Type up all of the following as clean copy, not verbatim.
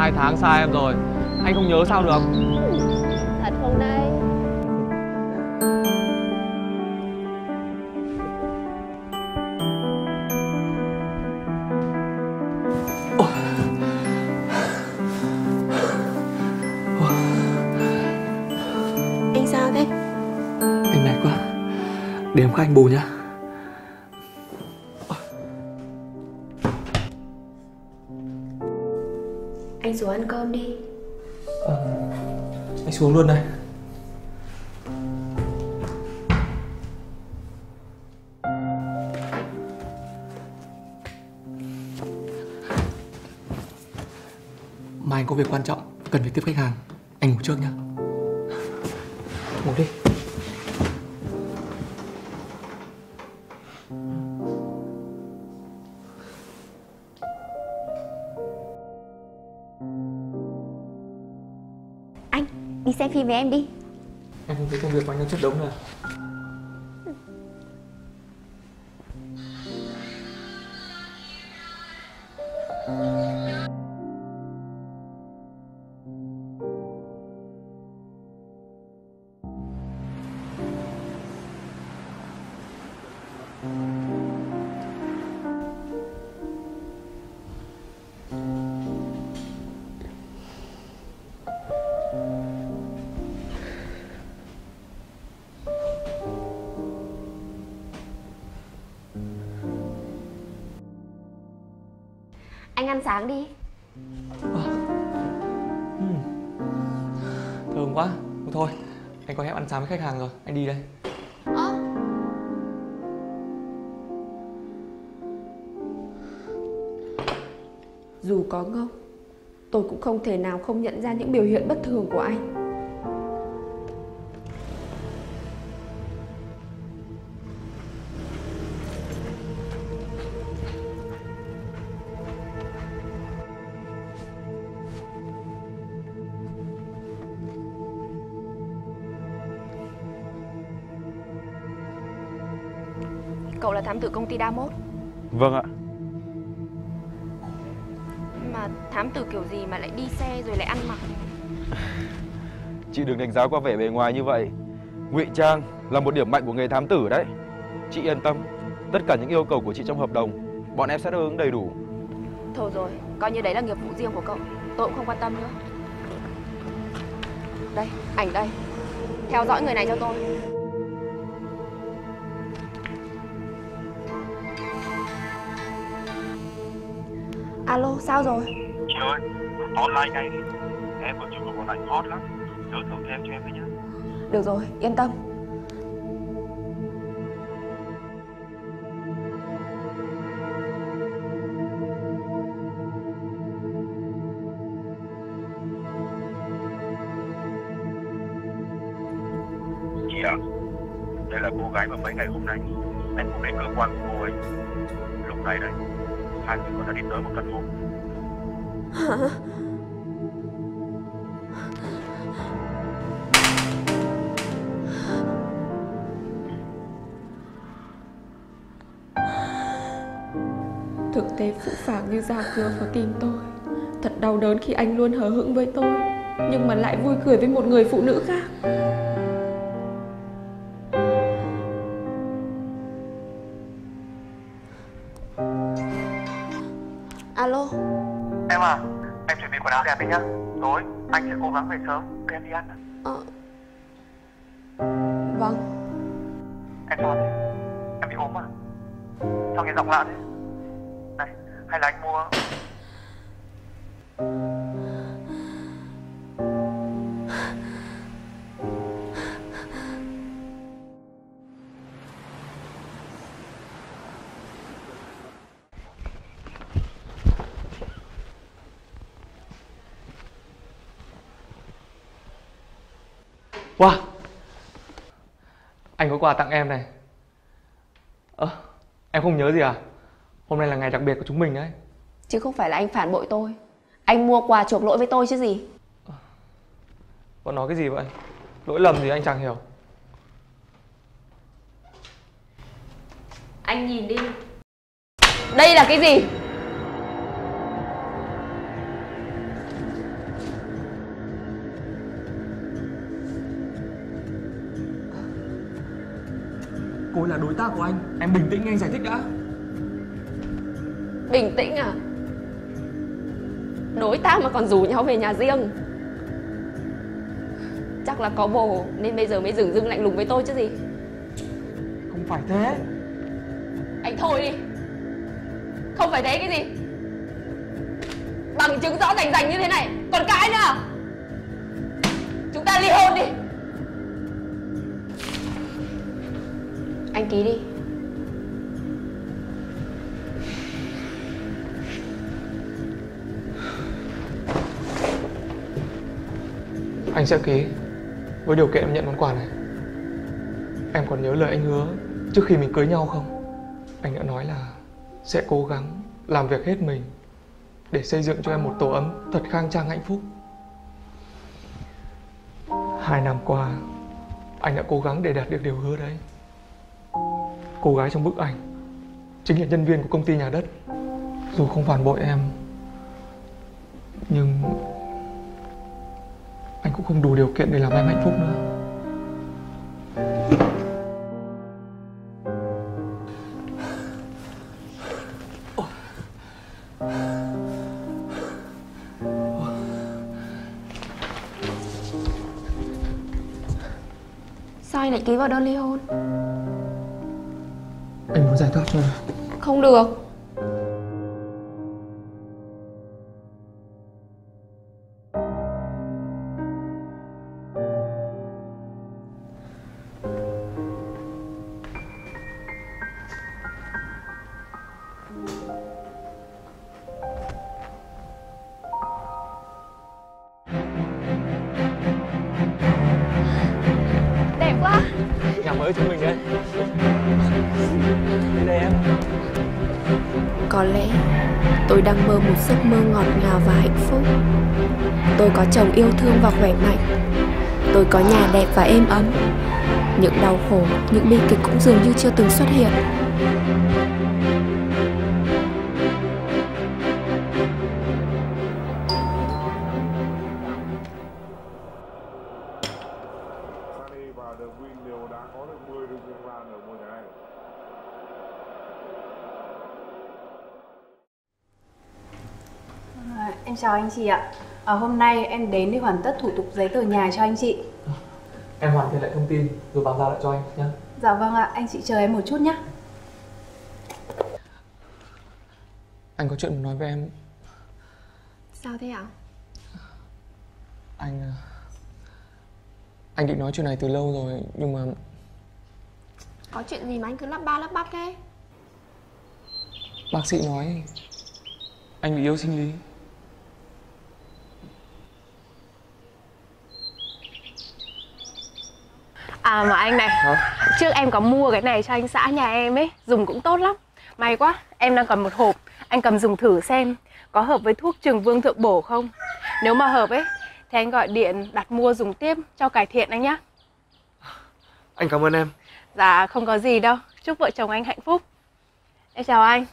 2 tháng xa em rồi, anh không nhớ sao được. Thật không đây? Anh sao thế? Anh mệt quá, để em các anh bù nhá. Anh xuống ăn cơm đi. Anh xuống luôn đây. Mai anh có việc quan trọng, cần phải tiếp khách hàng. Anh ngủ trước nhá. Ngủ đi. Anh, đi xem phim với em đi. Em không thấy công việc của anh đang chất đống rồi. Anh ăn sáng đi. Thơm quá. Thôi, anh có hẹn ăn sáng với khách hàng rồi, anh đi đây. Dù có ngốc, tôi cũng không thể nào không nhận ra những biểu hiện bất thường của anh. Cậu là thám tử công ty Đa Mốt. Vâng ạ. Mà thám tử kiểu gì mà lại đi xe rồi lại ăn mặc? Chị đừng đánh giá qua vẻ bề ngoài như vậy. Ngụy trang là một điểm mạnh của nghề thám tử đấy. Chị yên tâm, tất cả những yêu cầu của chị trong hợp đồng, bọn em sẽ đáp ứng đầy đủ. Thôi rồi, coi như đấy là nghiệp vụ riêng của cậu. Tôi cũng không quan tâm nữa. Đây, ảnh đây. Theo dõi người này cho tôi. Alo, sao rồi? Chị ơi, online ngay đi. Em vừa chụp được một ảnh hot lắm. Nhớ thử thêm cho em với nhé. Được rồi, yên tâm. Chị ạ, đây là cô gái mà mấy ngày hôm nay em cũng đến cơ quan của cô ấy. Lúc này đây, hai người con đã đi tới một căn hộ. Hả? Thực tế phũ phàng như dao cưa vào tim tôi. Thật đau đớn khi anh luôn hờ hững với tôi, nhưng mà lại vui cười với một người phụ nữ khác. Alo. Em à, em chuẩn bị quần áo đẹp đi nhá. Tối anh sẽ cố gắng về sớm để em đi ăn. Vâng. Em sao thế? Em bị ốm à? Sao nghe giọng lạ thế? Này, hay là anh mua... Wow, anh có quà tặng em này. Em không nhớ gì à? Hôm nay là ngày đặc biệt của chúng mình đấy. Chứ không phải là anh phản bội tôi. Anh mua quà chuộc lỗi với tôi chứ gì. Bọn nói cái gì vậy? Lỗi lầm gì anh chẳng hiểu. Anh nhìn đi. Đây là cái gì? Cô ấy là đối tác của anh. Em bình tĩnh, anh giải thích đã. Bình tĩnh à? Đối tác mà còn rủ nhau về nhà riêng. Chắc là có bồ nên bây giờ mới dửng dưng lạnh lùng với tôi chứ gì. Không phải thế. Anh thôi đi. Không phải thế cái gì? Bằng chứng rõ rành rành như thế này còn cãi nữa. Chúng ta ly hôn đi. Anh ký đi. Anh sẽ ký với điều kiện em nhận món quà này. Em còn nhớ lời anh hứa trước khi mình cưới nhau không? Anh đã nói là sẽ cố gắng làm việc hết mình để xây dựng cho em một tổ ấm thật khang trang hạnh phúc. 2 năm qua anh đã cố gắng để đạt được điều hứa đấy. Cô gái trong bức ảnh chính là nhân viên của công ty nhà đất. Dù không phản bội em, nhưng anh cũng không đủ điều kiện để làm em hạnh phúc nữa. Sao anh lại ký vào đơn ly hôn? Anh muốn giải thoát cho em. Không được. Đẹp quá. Nhà mới chúng mình đấy. Đến đây em. Có lẽ tôi đang mơ một giấc mơ ngọt ngào và hạnh phúc. Tôi có chồng yêu thương và khỏe mạnh. Tôi có nhà đẹp và êm ấm. Những đau khổ, những bi kịch cũng dường như chưa từng xuất hiện. Và The Win đều đã có được 10 đường Vương Lan ở mùa giải này. Em chào anh chị ạ. Hôm nay em đến để hoàn tất thủ tục giấy tờ nhà cho anh chị. Em hoàn thiện lại thông tin rồi bàn giao lại cho anh nhé. Dạ vâng ạ, anh chị chờ em một chút nhé. Anh có chuyện muốn nói với em. Sao thế ạ? Anh định nói chuyện này từ lâu rồi, nhưng mà Có chuyện gì mà anh cứ lắp ba lắp bắp thế? bác sĩ nói anh bị yếu sinh lý. À mà anh này, trước em có mua cái này cho anh xã nhà em ấy, dùng cũng tốt lắm. May quá, em đang còn một hộp, anh cầm dùng thử xem có hợp với thuốc Trường Vương Thượng Bổ không. Nếu mà hợp ấy, thì anh gọi điện đặt mua dùng tiếp cho cải thiện anh nhá. Anh cảm ơn em. Dạ không có gì đâu, chúc vợ chồng anh hạnh phúc. Em chào anh.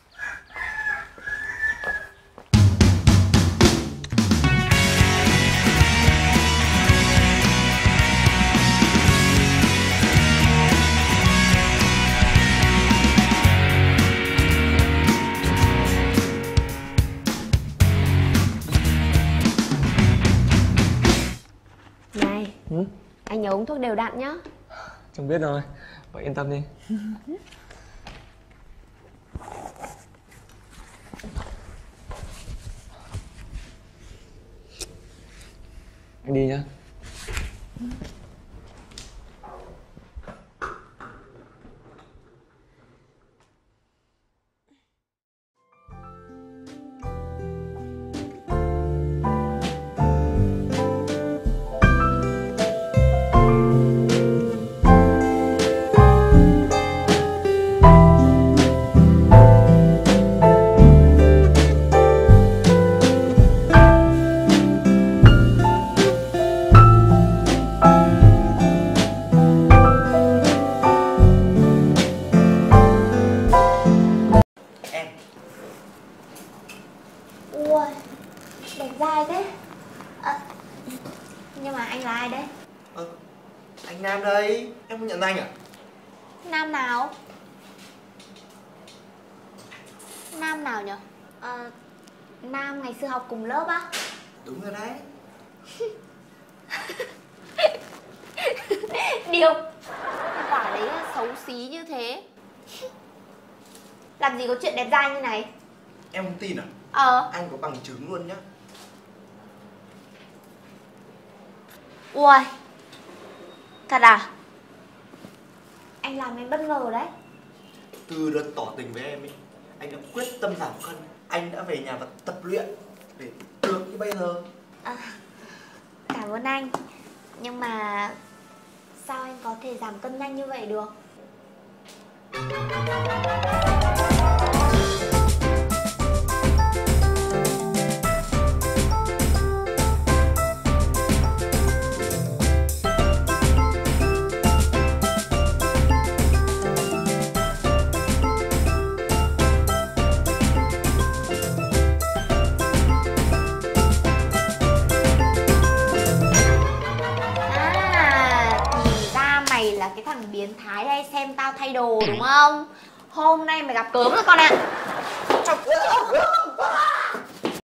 Này, anh nhớ uống thuốc đều đặn nhá. Chồng biết rồi, vậy yên tâm đi. Anh đi nhá. Ui, đẹp dai thế. Nhưng mà anh là ai đấy? Anh Nam đây, em không nhận ra anh à? Nam nào? Nam nào nhở? Nam ngày xưa học cùng lớp á? Đúng rồi đấy. Điều quả đấy là xấu xí như thế. Làm gì có chuyện đẹp trai như này. Em không tin à? Anh có bằng chứng luôn nhá. Ui, thật à? Anh làm em bất ngờ đấy. Từ đợt tỏ tình với em ấy, anh đã quyết tâm giảm cân. Anh đã về nhà và tập luyện để được như bây giờ. Cảm ơn anh. Nhưng mà sao anh có thể giảm cân nhanh như vậy được? Thì ra mày là cái thằng biến thái đây xem tao thay đồ đúng không? Hôm nay mày gặp cớm rồi con ạ.